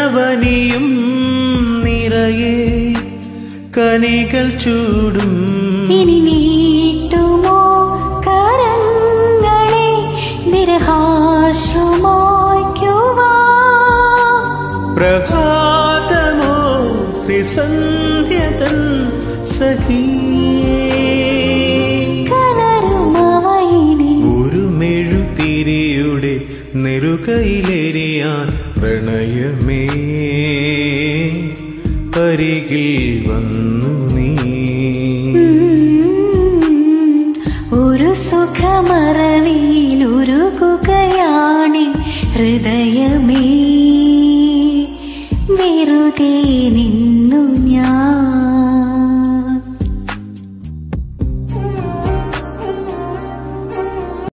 കനവനിയും നിറയെ കനികൾ ചൂടും ഇനി നീട്ടുമോ കരങ്ങളെ വിരഹാശ്രുമായ്ക്കുവാ പ്രഭാതമോ ശ്രീസന്ധ്യതൻ സഖീ കലരുമവയിനി ഒരു മെഴുതിരിയുടെ നെറുകയിലെരിയാൻ പ്രണയമേ അരികിൽ വന്നു നീ ഒരു സുഖമറവിയിലുരുകുകയാണി ഹൃദയമേ